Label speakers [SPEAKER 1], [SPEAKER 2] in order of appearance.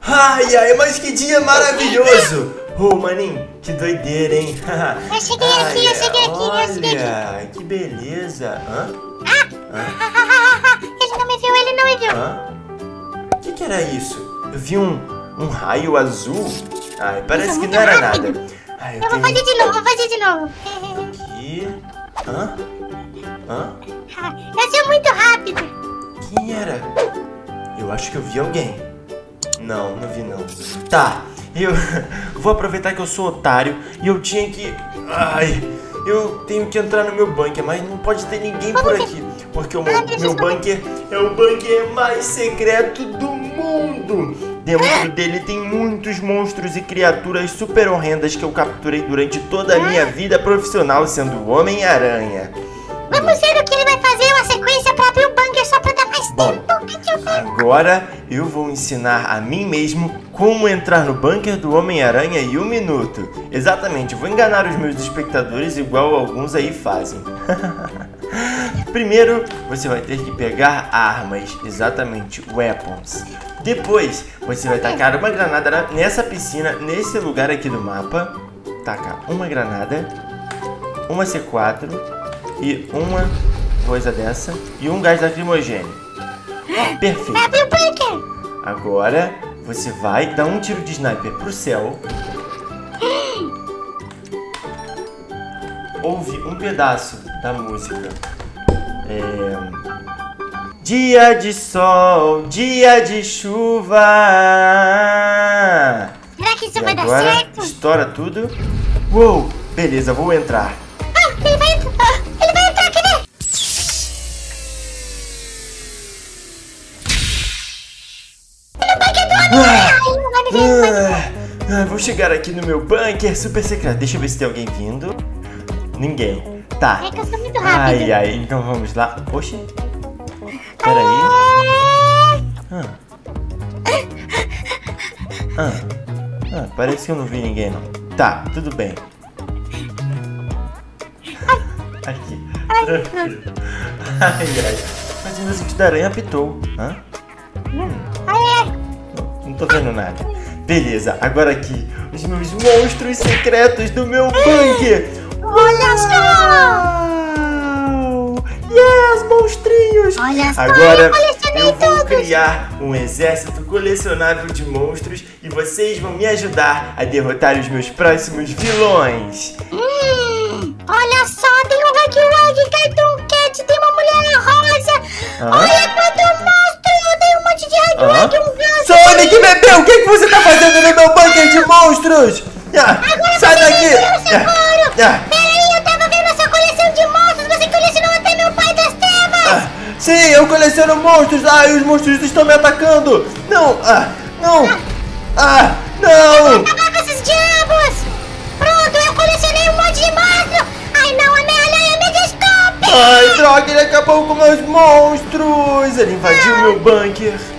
[SPEAKER 1] Ai, ai, mas que dia maravilhoso! Ô, maninho, que doideira, hein?
[SPEAKER 2] Eu cheguei aqui, eu cheguei aqui.
[SPEAKER 1] Olha, que beleza. Hã?
[SPEAKER 2] Ele não me viu, ele não me viu.
[SPEAKER 1] Hã? O que era isso? Eu vi um raio azul. Ai, parece que não era nada. Ai,
[SPEAKER 2] Eu vou fazer de novo, vou fazer de novo.
[SPEAKER 1] Aqui. Hã?
[SPEAKER 2] Eu sou muito rápido.
[SPEAKER 1] Quem era? Eu acho que eu vi alguém. Não vi não. Tá, eu vou aproveitar que eu sou otário e eu tinha que... Ai, eu tenho que entrar no meu bunker, mas não pode ter ninguém por aqui. Porque o meu bunker é o bunker mais secreto do mundo. Dentro dele tem muitos monstros e criaturas super horrendas que eu capturei durante toda a minha vida profissional sendo o Homem-Aranha.
[SPEAKER 2] Vamos ver o que ele vai fazer, uma sequência pra abrir o bunker só pra dar mais tempo.
[SPEAKER 1] Agora eu vou ensinar a mim mesmo como entrar no bunker do Homem-Aranha em 1 minuto. Exatamente, eu vou enganar os meus espectadores igual alguns aí fazem. Primeiro, você vai ter que pegar armas, exatamente, weapons. Depois, você vai tacar uma granada nessa piscina, nesse lugar aqui do mapa. Taca uma granada, uma C4 e uma coisa dessa e um gás lacrimogêneo. Perfeito.
[SPEAKER 2] Abre o bunker.
[SPEAKER 1] Agora, você vai dar um tiro de sniper pro céu. Ouve um pedaço da música. Dia de sol, dia de chuva.
[SPEAKER 2] Será que isso vai dar
[SPEAKER 1] Agora,
[SPEAKER 2] certo?
[SPEAKER 1] estoura tudo. Uou, beleza, vou entrar.
[SPEAKER 2] Ele vai entrar, cadê?
[SPEAKER 1] Vou chegar aqui no meu bunker super secreto. Deixa eu ver se tem alguém vindo. Ninguém. Tá.
[SPEAKER 2] É que eu sou muito rápido.
[SPEAKER 1] Ai, então vamos lá. Oxi. Peraí. Parece que eu não vi ninguém, não. Tá, tudo bem. Aqui. Tranquilo. Ai. Mas o músico da aranha apitou. Não tô vendo nada. Beleza, agora aqui. Os meus monstros secretos do meu bunker.
[SPEAKER 2] Olha só!
[SPEAKER 1] Yes, monstrinhos!
[SPEAKER 2] Olha só,
[SPEAKER 1] agora
[SPEAKER 2] eu
[SPEAKER 1] eu vou
[SPEAKER 2] todos.
[SPEAKER 1] criar um exército colecionável de monstros e vocês vão me ajudar a derrotar os meus próximos vilões.
[SPEAKER 2] Olha só, tem um Huggy, Cartoon Cat, tem uma mulher rosa. Olha quanto monstro, tem um monte de Huggy, um ganso.
[SPEAKER 1] Sonic, bebê, o que você tá fazendo no meu bunker de monstros? Sai daqui!
[SPEAKER 2] Peraí, eu tava vendo a sua coleção de monstros, você colecionou até meu pai das trevas.
[SPEAKER 1] Sim, eu coleciono monstros. Ai, os monstros estão me atacando. Não. Não.
[SPEAKER 2] Acabar com esses diabos. Pronto, eu colecionei um monte de monstro. Ai não, Homem-Aranha, me desculpe.
[SPEAKER 1] Ai, droga, ele acabou com meus monstros. Ele invadiu meu bunker.